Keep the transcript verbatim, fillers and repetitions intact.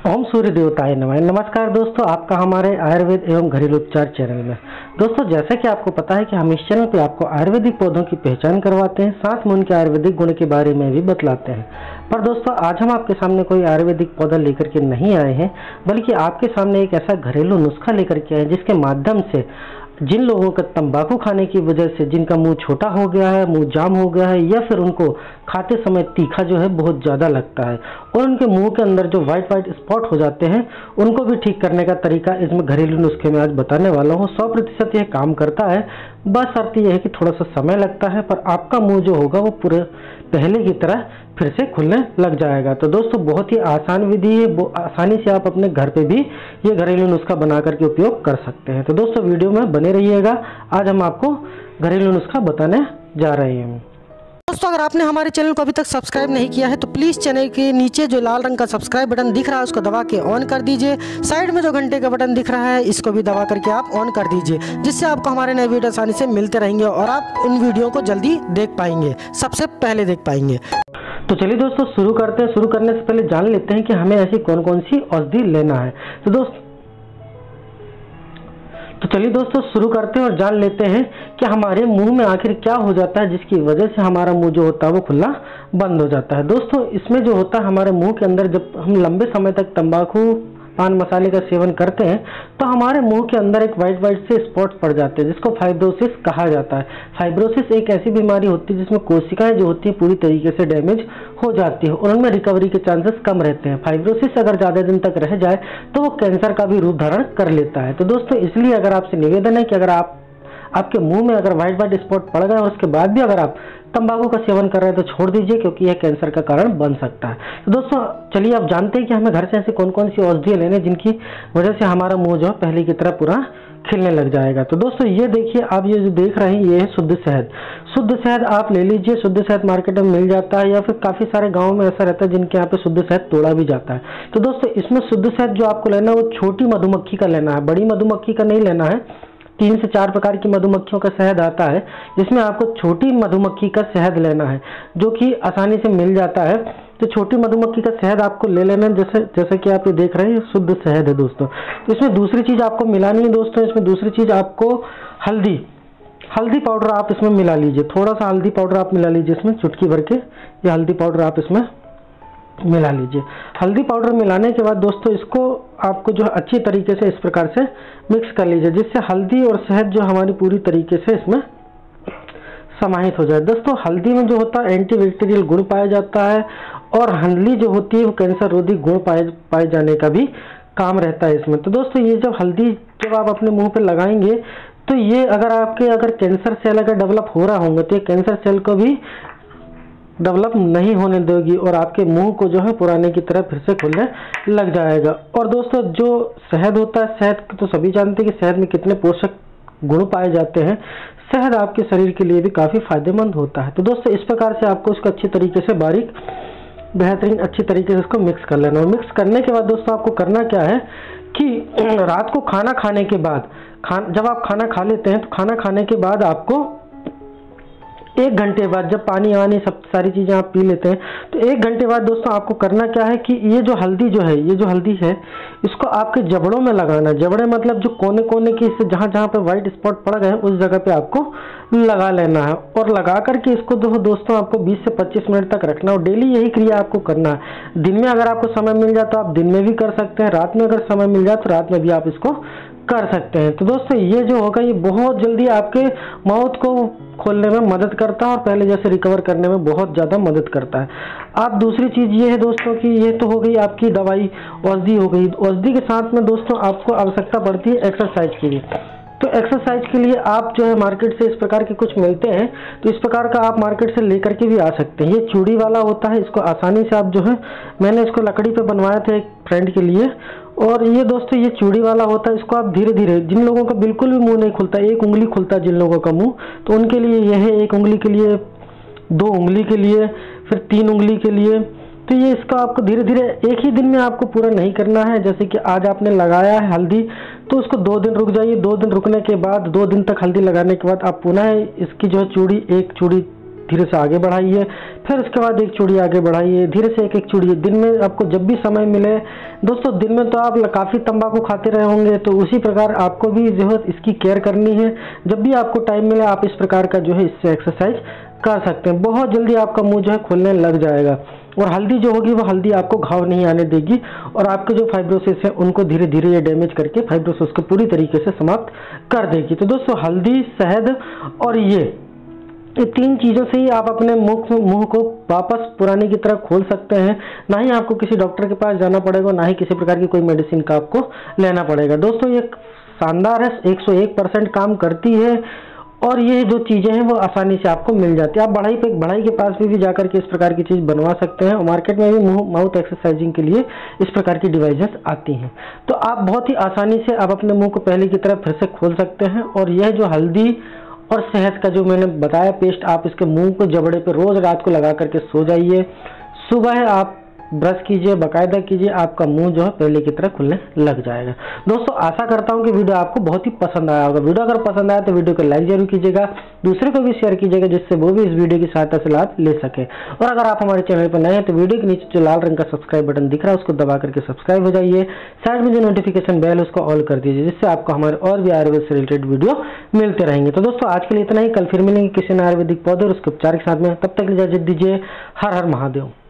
ओम सूर्य देवताय नमः। नमस्कार दोस्तों, आपका हमारे आयुर्वेद एवं घरेलू उपचार चैनल में। दोस्तों, जैसा कि आपको पता है कि हम इस चैनल पे आपको आयुर्वेदिक पौधों की पहचान करवाते हैं, साथ में उनके आयुर्वेदिक गुण के बारे में भी बतलाते हैं। पर दोस्तों, आज हम आपके सामने कोई आयुर्वेदिक पौधा लेकर के नहीं आए हैं, बल्कि आपके सामने एक ऐसा घरेलू नुस्खा लेकर के आए जिसके माध्यम से जिन लोगों का तंबाकू खाने की वजह से जिनका मुंह छोटा हो गया है, मुंह जाम हो गया है, या फिर उनको खाते समय तीखा जो है बहुत ज़्यादा लगता है और उनके मुंह के अंदर जो वाइट वाइट स्पॉट हो जाते हैं, उनको भी ठीक करने का तरीका इसमें घरेलू नुस्खे में आज बताने वाला हूँ। सौ प्रतिशत यह काम करता है, बस अर्थ यह है कि थोड़ा सा समय लगता है, पर आपका मुंह जो होगा वो पूरे पहले की तरह फिर से खुलने लग जाएगा। तो दोस्तों, बहुत ही आसान विधि है, आसानी से आप अपने घर पे भी ये घरेलू नुस्खा बना करके उपयोग कर सकते हैं। तो दोस्तों, वीडियो में बने रहिएगा, आज हम आपको घरेलू नुस्खा बताने जा रहे हैं। दोस्तों, अगर आपने हमारे चैनल को अभी तक सब्सक्राइब नहीं किया है तो प्लीज़ चैनल के नीचे जो लाल रंग का सब्सक्राइब बटन दिख रहा है उसको दबा के ऑन कर दीजिए। साइड में जो घंटे का बटन दिख रहा है इसको भी दबा करके आप ऑन कर दीजिए, जिससे आपको हमारे नए वीडियो आसानी से मिलते रहेंगे और आप उन वीडियो को जल्दी देख पाएंगे, सबसे पहले देख पाएंगे। तो चलिए दोस्तों, शुरू करते हैं। शुरू करने से पहले जान लेते हैं कि हमें ऐसी कौन कौन सी औषधि लेना है। तो दोस्त तो चलिए दोस्तों शुरू करते हैं और जान लेते हैं कि हमारे मुंह में आखिर क्या हो जाता है जिसकी वजह से हमारा मुंह जो होता है वो खुलना बंद हो जाता है। दोस्तों, इसमें जो होता है हमारे मुंह के अंदर, जब हम लंबे समय तक तंबाकू पान मसाले का सेवन करते हैं तो हमारे मुंह के अंदर एक वाइट वाइट से स्पॉट्स पड़ जाते हैं, जिसको फाइब्रोसिस कहा जाता है। फाइब्रोसिस एक ऐसी बीमारी होती है जिसमें कोशिकाएं जो होती है पूरी तरीके से डैमेज हो जाती है और उनमें रिकवरी के चांसेस कम रहते हैं। फाइब्रोसिस अगर ज़्यादा दिन तक रह जाए तो वो कैंसर का भी रूप धारण कर लेता है। तो दोस्तों, इसलिए अगर आपसे निवेदन है कि अगर आप आपके मुंह में अगर वाइट वाइट स्पॉट पड़ गए और उसके बाद भी अगर आप तंबाकू का सेवन कर रहे हैं तो छोड़ दीजिए, क्योंकि यह कैंसर का कारण बन सकता है। तो दोस्तों, चलिए आप जानते हैं कि हमें घर से ऐसी कौन कौन सी औषधियाँ लेने जिनकी वजह से हमारा मुंह जो है पहले की तरह पूरा खिलने लग जाएगा। तो दोस्तों, ये देखिए, आप ये जो देख रहे हैं ये है शुद्ध शहद। शुद्ध शहद आप ले लीजिए, शुद्ध शहद मार्केट में मिल जाता है, या फिर काफ़ी सारे गाँव में ऐसा रहता है जिनके यहाँ पे शुद्ध शहद तोड़ा भी जाता है। तो दोस्तों, इसमें शुद्ध शहद जो आपको लेना है वो छोटी मधुमक्खी का लेना है, बड़ी मधुमक्खी का नहीं लेना है। तीन से चार प्रकार की मधुमक्खियों का शहद आता है, जिसमें आपको छोटी मधुमक्खी का शहद लेना है, जो कि आसानी से मिल जाता है। तो छोटी मधुमक्खी का शहद आपको ले लेना है, जैसे जैसे कि आप ये देख रहे हैं शुद्ध शहद है दोस्तों। तो इसमें दूसरी चीज़ आपको मिलानी है दोस्तों, इसमें दूसरी चीज़ आपको हल्दी हल्दी पाउडर आप इसमें मिला लीजिए। थोड़ा सा हल्दी पाउडर आप मिला लीजिए इसमें, चुटकी भर के ये हल्दी पाउडर आप इसमें मिला लीजिए। हल्दी पाउडर मिलाने के बाद दोस्तों, इसको आपको जो है अच्छी तरीके से इस प्रकार से मिक्स कर लीजिए, जिससे हल्दी और शहद जो हमारी पूरी तरीके से इसमें समाहित हो जाए। दोस्तों, हल्दी में जो होता है एंटीबैक्टीरियल गुण पाया जाता है और हल्दी जो होती है वो कैंसर रोधी गुण पाए पाए जाने का भी काम रहता है इसमें। तो दोस्तों, ये जब हल्दी जब आप अपने मुंह पे लगाएंगे तो ये अगर आपके अगर कैंसर सेल अगर डेवलप हो रहा होंगे तो ये कैंसर सेल को भी डेवलप नहीं होने देगी और आपके मुंह को जो है पुराने की तरह फिर से खुलने लग जाएगा। और दोस्तों, जो शहद होता है, शहद तो सभी जानते हैं कि शहद में कितने पोषक गुण पाए जाते हैं। शहद आपके शरीर के लिए भी काफ़ी फायदेमंद होता है। तो दोस्तों, इस प्रकार से आपको इसको अच्छी तरीके से बारीक बेहतरीन अच्छी तरीके से इसको मिक्स कर लेना। और मिक्स करने के बाद दोस्तों, आपको करना क्या है कि रात को खाना खाने के बाद खान जब आप खाना खा लेते हैं तो खाना खाने के बाद आपको एक घंटे बाद, जब पानी आनी सब सारी चीज़ें आप पी लेते हैं, तो एक घंटे बाद दोस्तों आपको करना क्या है कि ये जो हल्दी जो है ये जो हल्दी है इसको आपके जबड़ों में लगाना। जबड़े मतलब जो कोने कोने की, इससे जहाँ जहाँ पे वाइट स्पॉट पड़ गए उस जगह पे आपको लगा लेना है और लगा करके इसको दो दोस्तों आपको बीस से पच्चीस मिनट तक रखना और डेली यही क्रिया आपको करना है। दिन में अगर आपको समय मिल जाए तो आप दिन में भी कर सकते हैं, रात में अगर समय मिल जाए तो रात में भी आप इसको कर सकते हैं। तो दोस्तों, ये जो होगा ये बहुत जल्दी आपके माउथ को खोलने में मदद करता है और पहले जैसे रिकवर करने में बहुत ज़्यादा मदद करता है। आप दूसरी चीज़ ये है दोस्तों कि ये तो हो गई आपकी दवाई, औषधि हो गई। औषधि के साथ में दोस्तों आपको आवश्यकता पड़ती है एक्सरसाइज के लिए। तो एक्सरसाइज के लिए आप जो है मार्केट से इस प्रकार के कुछ मिलते हैं, तो इस प्रकार का आप मार्केट से लेकर के भी आ सकते हैं। ये चूड़ी वाला होता है, इसको आसानी से आप जो है, मैंने इसको लकड़ी पे बनवाया था एक फ्रेंड के लिए, और ये दोस्तों ये चूड़ी वाला होता है। इसको आप धीरे धीरे, जिन लोगों का बिल्कुल भी मुंह नहीं खुलता, एक उंगली खुलता है जिन लोगों का मुंह, तो उनके लिए यह है। एक उंगली के लिए, दो उंगली के लिए, फिर तीन उंगली के लिए। तो ये इसका आपको धीरे धीरे एक ही दिन में आपको पूरा नहीं करना है। जैसे कि आज आपने लगाया है हल्दी, तो उसको दो दिन रुक जाइए। दो दिन रुकने के बाद, दो दिन तक हल्दी लगाने के बाद आप पुनः इसकी जो है चूड़ी, एक चूड़ी धीरे से आगे बढ़ाइए, फिर उसके बाद एक चूड़ी आगे बढ़ाइए, धीरे से एक एक चूड़ी। दिन में आपको जब भी समय मिले दोस्तों, दिन में तो आप काफ़ी तंबाकू खाते रहे होंगे, तो उसी प्रकार आपको भी जो है इसकी केयर करनी है। जब भी आपको टाइम मिले आप इस प्रकार का जो है इससे एक्सरसाइज कर सकते हैं। बहुत जल्दी आपका मुंह जो है खुलने लग जाएगा, और हल्दी जो होगी वो हल्दी आपको घाव नहीं आने देगी, और आपके जो फाइब्रोसिस है उनको धीरे धीरे ये डैमेज करके फाइब्रोसिस को पूरी तरीके से समाप्त कर देगी। तो दोस्तों हल्दी, शहद और ये ये तीन चीज़ों से ही आप अपने मुख मुंह को वापस पुराने की तरह खोल सकते हैं। ना ही आपको किसी डॉक्टर के पास जाना पड़ेगा, ना ही किसी प्रकार की कोई मेडिसिन का आपको लेना पड़ेगा। दोस्तों ये शानदार है, एक सौ एक परसेंट काम करती है, और ये जो चीज़ें हैं वो आसानी से आपको मिल जाती है। आप बढ़ाई पे बढ़ाई के पास भी, भी जाकर के इस प्रकार की चीज़ बनवा सकते हैं, और मार्केट में भी मुंह माउथ एक्सरसाइजिंग के लिए इस प्रकार की डिवाइसेस आती हैं। तो आप बहुत ही आसानी से आप अपने मुंह को पहले की तरह फिर से खोल सकते हैं। और यह जो हल्दी और शहद का जो मैंने बताया पेस्ट, आप इसके मुंह को जबड़े पे रोज रात को लगा करके सो जाइए। सुबह आप ब्रश कीजिए, बाकायदा कीजिए, आपका मुंह जो है पहले की तरह खुलने लग जाएगा। दोस्तों आशा करता हूं कि वीडियो आपको बहुत ही पसंद आया होगा। वीडियो अगर पसंद आया तो वीडियो को लाइक जरूर कीजिएगा, दूसरे को भी शेयर कीजिएगा, जिससे वो भी इस वीडियो की सहायता से लाभ ले सके। और अगर आप हमारे चैनल पर नए हैं तो वीडियो के नीचे जो लाल रंग का सब्सक्राइब बटन दिख रहा है उसको दबा करके सब्सक्राइब हो जाइए। साइड में जो नोटिफिकेशन बेल है उसको ऑल कर दीजिए, जिससे आपको हमारे और भी आयुर्वेद से रिलेटेड वीडियो मिलते रहेंगे। तो दोस्तों आज के लिए इतना ही, कल फिर मिलेंगे किसी नए आयुर्वेदिक पौधे और उसके उपचार के साथ में। तब तक इजाजत दीजिए। हर हर महादेव।